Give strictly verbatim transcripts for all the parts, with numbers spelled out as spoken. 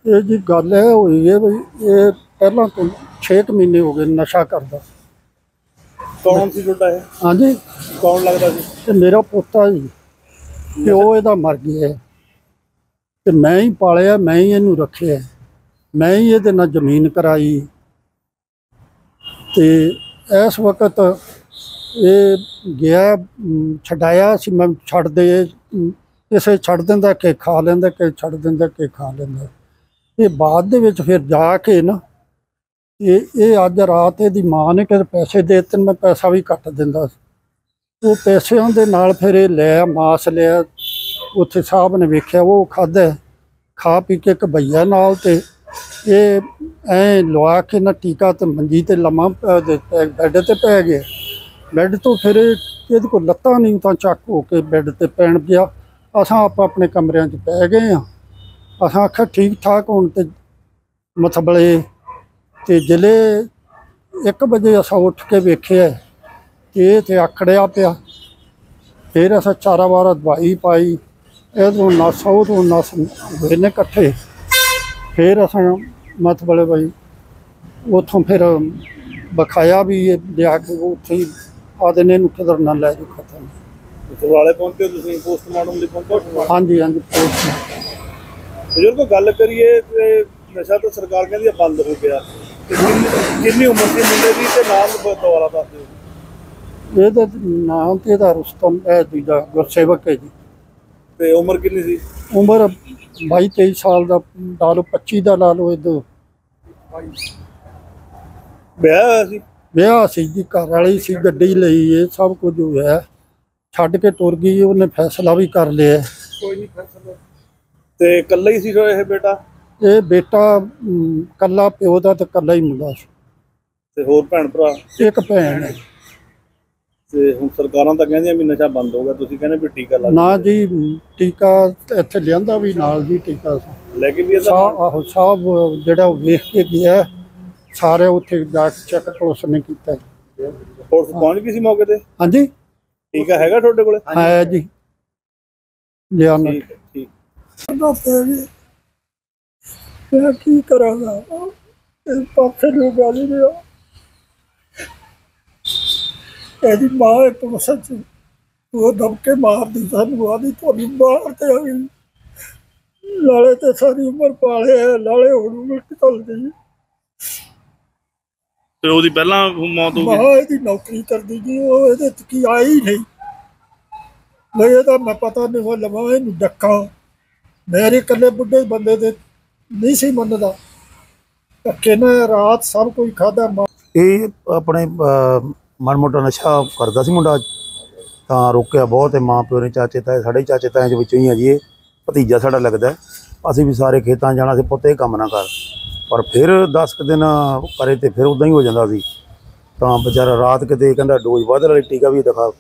ये जी गल है हुई है भी ये पहला तो छे क महीने हो गए नशा करदा। कौन सी छोटा है? हाँ जी, कौन लगता सी? ते मेरा पोता जी, प्यो इहदा मर गया ते मैं ही पालिया, मैं ही इहनूं रखिया, मैं ही इहदे नाल जमीन कराई ते इस वक्त ये गया छड्डाया सी, मैं छड्ड दे किसे छड्ड दिंदा कि खा लैंदा, कि छड्ड दिंदा कि खा लैंदा। ये बाद दे विच फिर जाके ना ये ये अज रात इहदी मां ने कि पैसे दे दित्ते, मैं पैसा भी घट दिंदा सी। वो पैसिਆਂ ਦੇ ਨਾਲ फिर ये लिया मास लिया, उत्थे साहब ने वेख्या वो खादा, खा पी के एक भईया नाल ते ये ऐ लवा के ना टीका ते मंजी ते लम्मा बैड ते पै गया। बैड तो फिर ये कोई लत्तां नहीं तां चक हो के बैड ते पैण गया। असां आप अपने कमरियां च पै गए हाँ। असां आख्या ठीक ठाक होण ते मथबले ते जिले एक बजे असां उठ के वेख्या कि ये ते आखड़िया पिया। फिर असां चारा वारा दवाई पाई, इधरों नस उधरों नस होए ने कट्ठे। फिर असां मतबले बई उतों फिर बखाया भी लिया के उत्थे ही आदे ने किधर ना लै जाओ खत्म। वाले पहुंचे तुसीं पोस्टमार्टम दी पहुंचो? हाँ जी हाँ जी पोस्ट। बजुर्ग गल करिए ते नशा तो सरकार कहती बंद हो गया, कितनी उम्र सी मुंडे दी ते नाम दोबारा दस दिओ? ਇਹਦਾ ਨਾਮ ਤੇ ਇਹਦਾ ਰੁਸਤਮ ਹੈ, ਦੂਜਾ ਗੁਰਸੇਵਕ है जी। ਤੇ ਉਮਰ ਕਿੰਨੀ ਸੀ? ਉਮਰ बाईस तेईस साल ਦਾ ਲਾ ਲਓ, पच्ची ਦਾ ਲਾ ਲਓ। ਇਹਦਾ ਵਿਆਹ ਹੋਇਆ ਸੀ? ਵਿਆਹ ਸੀ ਜੀ, ਘਰ ਵਾਲੀ ਸੀ, ਗੱਡੀ ਲਈ, ਇਹ ਸਭ ਕੁਝ ਹੋਇਆ। ਛੱਡ ਕੇ ਟੁਰ ਗਈ, ਉਹਨੇ ਫੈਸਲਾ ਵੀ ਕਰ ਲਿਆ। ਕੋਈ ਨਹੀਂ ਫੈਸਲਾ ਤੇ ਇਕੱਲਾ ਹੀ ਸੀ ਇਹ ਬੇਟਾ? ਇਹ ਬੇਟਾ ਕੱਲਾ ਪਿਓ ਦਾ ਤੇ ਕੱਲਾ ਹੀ ਮੁੰਡਾ ਸੀ। ਤੇ ਹੋਰ ਭੈਣ ਭਰਾ? ਇੱਕ ਭੈਣ ਹੈ। ਤੇ ਹੁਣ ਸਰਕਾਰਾਂ ਤਾਂ ਕਹਿੰਦੀਆਂ ਵੀ ਨਸ਼ਾ ਬੰਦ ਹੋ ਗਿਆ, ਤੁਸੀਂ ਕਹਿੰਦੇ ਵੀ ਟੀਕਾ ਲਾ? ਨਾ ਜੀ, ਟੀਕਾ ਇੱਥੇ ਲਿਆਂਦਾ ਵੀ ਨਾਲ ਜੀ ਟੀਕਾ ਲੈ ਕੇ ਵੀ ਆਹੋ ਸਾਹਿਬ ਜਿਹੜਾ ਵੇਖ ਕੇ ਗਿਆ, ਸਾਰੇ ਉੱਥੇ ਜਾ ਕੇ ਚੈੱਕ ਪੁਲਿਸ ਨੇ ਕੀਤਾ। ਪੁਲਿਸ ਪਹੁੰਚ ਗਈ ਸੀ ਮੌਕੇ ਤੇ? ਹਾਂਜੀ। ਟੀਕਾ ਹੈਗਾ ਤੁਹਾਡੇ ਕੋਲ? ਹੈ ਜੀ, ਲਿਆਣਾ। ਠੀਕ ਠੀਕ। ਮੈਂ ਕੀ ਕਰਾਂਗਾ, ਇਸ ਪਾਸੇ ਨੂੰ ਗੱਲ ਨਹੀਂ। ਇਹਦੀ ਮਾਂ ਹੈ ਪੁਲਿਸ ਚ, ਉਹ ਦਬਕੇ ਮਾਰਦੀ ਸਾਨੂੰ, ਆਦੀ ਤੁਹਾਨੂੰ ਮਾਰ ਕੇ ਆ ਗਈ। ਲਾਲੇ ਤੇ ਸਾਰੀ ਉਮਰ ਪਾਲੇ, ਲਾਲੇ ਹੁਣ ਉਲਟ ਚੱਲਦੀ। ਤੇ ਉਹਦੀ ਪਹਿਲਾਂ ਮੌਤ ਹੋ ਗਈ? ਮਾਂ ਇਹਦੀ ਨੌਕਰੀ ਕਰਦੀ ਜੀ, ਉਹ ਇਹਦੇ ਚ ਕੀ ਆਈ ਨਹੀਂ। ਮੈਂ ਇਹਦਾ ਮੈਂ ਪਤਾ ਨਹੀਂ ਉਹ ਲਵਾਂ ਇਹਨੂੰ ਡੱਕਾ। ਮੇਰੇ ਇਕੱਲੇ ਬੁੱਢੇ ਬੰਦੇ ਦੇ ਨਹੀਂ ਸੀ ਮੰਨਦਾ, ਧੱਕੇ ਨਾਲ ਰਾਤ ਸਭ ਕੁਝ ਖਾਧਾ। ਇਹ ਆਪਣੇ ਮਾੜਾ ਮੋਟਾ ਨਸ਼ਾ ਕਰਦਾ ਸੀ ਮੁੰਡਾ, ਤਾਂ ਰੋਕਿਆ ਬਹੁਤ। ਮਾਂ ਪਿਓ ਨੇ, ਚਾਚੇ ਤਾਏ, ਸਾਡੇ ਚਾਚੇ ਤਾਏ ਦੇ ਵਿੱਚੋਂ ਹੀ ਆ ਜੀ, ਇਹ ਭਤੀਜਾ ਸਾਡਾ ਲੱਗਦਾ। ਅਸੀਂ ਵੀ ਸਾਰੇ ਖੇਤਾਂ ਜਾਣਾ ਸੀ, ਪੁੱਤ ਇਹ ਕੰਮ ਨਾ ਕਰ। ਪਰ ਫਿਰ ਦਸ ਕੁ ਦਿਨ ਕਰੇ ਤੇ ਫਿਰ ਉੱਦਾਂ ਹੀ ਹੋ ਜਾਂਦਾ ਸੀ। ਤਾਂ ਵਿਚਾਰਾ ਰਾਤ ਕਿਤੇ ਕਹਿੰਦਾ ਡੋਜ਼ ਵੱਧ ਵਾਲੀ ਟੀਕਾ ਵੀ ਦਿਖਾ,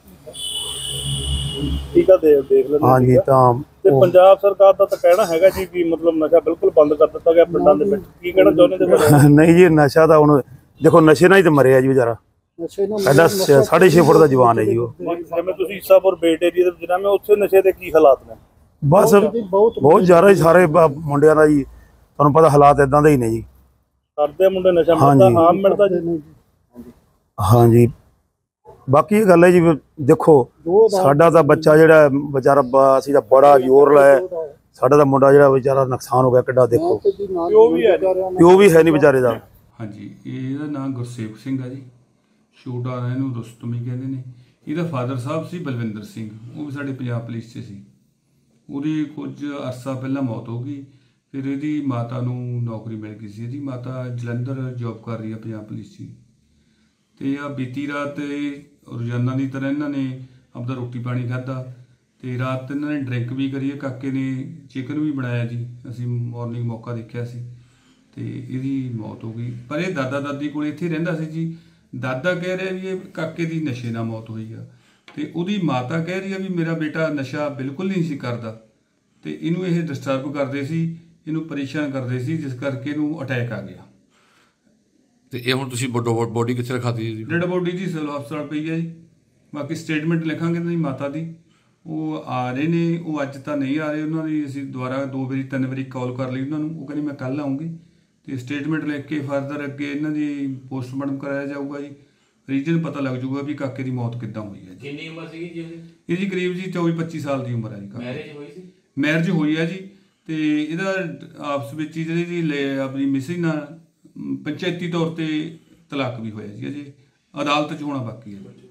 ਟੀਕਾ ਦੇ ਦੇਖ ਲੈਂਦੇ। ਹਾਂਜੀ। ਤਾਂ ਤੇ ਪੰਜਾਬ ਸਰਕਾਰ ਦਾ ਤਾਂ ਕਹਿਣਾ ਹੈਗਾ ਜੀ ਵੀ ਮਤਲਬ ਨਸ਼ਾ ਬਿਲਕੁਲ ਬੰਦ ਕਰ ਦਿੱਤਾ ਗਿਆ ਪਿੰਡਾਂ ਦੇ ਵਿੱਚ, ਕੀ ਕਹਿਣਾ ਚਾਹੁੰਦੇ ਇਹਦੇ ਬਾਰੇ? ਨਹੀਂ ਜੀ, ਨਸ਼ਾ ਤਾਂ ਹੁਣ ਦੇਖੋ, ਨਸ਼ੇ ਨਾਲ ਹੀ ਤਾਂ ਮਰਿਆ ਜੀ ਵਿਚਾਰਾ। ਇਹਦਾ ਸਾਢੇ ਛੇ ਫੁੱਟ ਦਾ ਜਵਾਨ ਹੈ ਜੀ ਉਹ। ਜਿਵੇਂ ਤੁਸੀਂ ਈਸਾਪੁਰ ਬੇਟ ਏਰੀਆ ਦੇ ਜਿਨ੍ਹਾਂ ਉੱਥੇ ਨਸ਼ੇ ਦੇ ਕੀ ਹਾਲਾਤ ਨੇ? ਬਸ ਬਹੁਤ ਜ਼ਿਆਦਾ ਹੀ, ਸਾਰੇ ਮੁੰਡਿਆਂ ਦਾ ਜੀ ਤੁਹਾਨੂੰ ਪਤਾ ਹਾਲਾਤ ਇਦਾਂ ਦੇ ਹੀ ਨੇ ਜੀ। ਕਰਦੇ ਮੁੰਡੇ ਨਸ਼ਾ ਮਿਲਦਾ, ਆਮ ਮਿਲਦਾ ਜੀ? ਹਾਂਜੀ। ਬਾਕੀ ਇਹ ਗੱਲ ਹੈ ਜੀ, ਦੇਖੋ ਸਾਡਾ ਤਾਂ ਬੱਚਾ ਜਿਹੜਾ ਵਿਚਾਰਾ, ਅਸੀਂ ਤਾਂ ਬੜਾ ਜ਼ੋਰ ਲਾਇਆ, ਸਾਡਾ ਤਾਂ ਮੁੰਡਾ ਜਿਹੜਾ ਵਿਚਾਰਾ ਨੁਕਸਾਨ ਹੋ ਗਿਆ ਕਿੱਡਾ। ਦੇਖੋ ਪਿਓ ਵੀ ਹੈ, ਪਿਓ ਵੀ ਹੈ ਨਹੀਂ ਵਿਚਾਰੇ ਦਾ। ਹਾਂਜੀ, ਇਹਦਾ ਨਾਮ ਗੁਰਸੇਵਕ ਸਿੰਘ ਆ ਜੀ, ਛੋਟਾ ਇਹਨੂੰ ਰੁਸਤਮ ਹੀ ਕਹਿੰਦੇ ਨੇ। ਇਹਦਾ ਫਾਦਰ ਸਾਹਿਬ ਸੀ ਬਲਵਿੰਦਰ ਸਿੰਘ, ਉਹ ਵੀ ਸਾਡੇ ਪੰਜਾਬ ਪੁਲਿਸ 'ਚ ਸੀ। ਉਹਦੀ ਕੁਝ ਅਰਸਾ ਪਹਿਲਾਂ ਮੌਤ ਹੋ ਗਈ। ਫਿਰ ਇਹਦੀ ਮਾਤਾ ਨੂੰ ਨੌਕਰੀ ਮਿਲ ਗਈ ਸੀ। ਇਹਦੀ ਮਾਤਾ ਜਲੰਧਰ ਜੋਬ ਕਰ ਰਹੀ ਹੈ ਪੰਜਾਬ ਪੁਲਿਸ 'ਚ। ਅਤੇ ਆ ਬੀਤੀ ਰਾਤ ਰੋਜ਼ਾਨਾ ਦੀ ਤਰ੍ਹਾਂ ਇਹਨਾਂ ਨੇ ਆਪਦਾ ਰੋਟੀ ਪਾਣੀ ਖਾਧਾ ਅਤੇ ਰਾਤ ਇਹਨਾਂ ਨੇ ਡਰਿੰਕ ਵੀ ਕਰੀ ਹੈ। ਕਾਕੇ ਨੇ ਚਿਕਨ ਵੀ ਬਣਾਇਆ ਜੀ, ਅਸੀਂ ਮੋਰਨਿੰਗ ਮੌਕਾ ਦੇਖਿਆ ਸੀ, ਅਤੇ ਇਹਦੀ ਮੌਤ ਹੋ ਗਈ। ਪਰ ਇਹ ਦਾਦਾ ਦਾਦੀ ਕੋਲ ਇੱਥੇ ਰਹਿੰਦਾ ਸੀ ਜੀ। ਦਾਦਾ ਕਹਿ ਰਿਹਾ ਵੀ ਇਹ ਕਾਕੇ ਦੀ ਨਸ਼ੇ ਨਾਲ ਮੌਤ ਹੋਈ ਆ, ਅਤੇ ਉਹਦੀ ਮਾਤਾ ਕਹਿ ਰਹੀ ਆ ਵੀ ਮੇਰਾ ਬੇਟਾ ਨਸ਼ਾ ਬਿਲਕੁਲ ਨਹੀਂ ਸੀ ਕਰਦਾ, ਅਤੇ ਇਹਨੂੰ ਇਹ ਡਿਸਟਰਬ ਕਰਦੇ ਸੀ, ਇਹਨੂੰ ਪਰੇਸ਼ਾਨ ਕਰਦੇ ਸੀ, ਜਿਸ ਕਰਕੇ ਇਹਨੂੰ ਅਟੈਕ ਆ ਗਿਆ। ਤੇ ਇਹ ਹੁਣ ਤੁਸੀਂ ਬੋਡੀ ਕਿੱਥੇ ਰਖਾਤੀ ਜੀ? ਡੈਡ ਬੋਡੀ ਜੀ ਸਿਵਲ ਹਸਪਤਾਲ ਪਈ ਹੈ ਜੀ। ਬਾਕੀ ਸਟੇਟਮੈਂਟ ਲਿਖਾਂਗੇ ਤੁਸੀਂ ਮਾਤਾ ਦੀ, ਉਹ ਆ ਰਹੇ ਨੇ। ਉਹ ਅੱਜ ਤਾਂ ਨਹੀਂ ਆ ਰਹੇ, ਉਹਨਾਂ ਦੀ ਅਸੀਂ ਦੁਬਾਰਾ ਦੋ ਵਾਰੀ ਤਿੰਨ ਵਾਰੀ ਕਾਲ ਕਰ ਲਈ ਉਹਨਾਂ ਨੂੰ। ਉਹ ਕਹਿੰਦੇ ਮੈਂ ਕੱਲ੍ਹ ਆਉਂਗੀ ਅਤੇ ਸਟੇਟਮੈਂਟ ਲਿਖ ਕੇ ਫਰਦਰ ਅੱਗੇ ਇਹਨਾਂ ਦੀ ਪੋਸਟਮਾਰਟਮ ਕਰਾਇਆ ਜਾਊਗਾ ਜੀ। ਰੀਜਨ ਪਤਾ ਲੱਗ ਜਾਊਗਾ ਵੀ ਕਾਕੇ ਦੀ ਮੌਤ ਕਿੱਦਾਂ ਹੋਈ ਹੈ ਜੀ। ਕਿੰਨੀ ਉਮਰ ਸੀਗੀ ਜੀ ਉਹਦੀ? ਇਹਦੀ ਕਰੀਬ ਜੀ ਚੌਵੀ ਪੱਚੀ ਸਾਲ ਦੀ ਉਮਰ ਹੈ ਜੀ। ਮੈਰਿਜ ਹੋਈ ਸੀ? ਮੈਰਿਜ ਹੋਈ ਹੈ ਜੀ, ਅਤੇ ਇਹਦਾ ਆਪਸ ਵਿੱਚ ਹੀ ਜਿਹੜੀ ਜੀ ਲੈ ਆਪਣੀ ਮਿਸਿਜ ਨਾਲ ਪੰਚਾਇਤੀ ਤੌਰ 'ਤੇ ਤਲਾਕ ਵੀ ਹੋਇਆ ਜੀ। ਅਜੇ ਅਦਾਲਤ 'ਚ ਹੋਣਾ ਬਾਕੀ ਹੈ ਜੀ।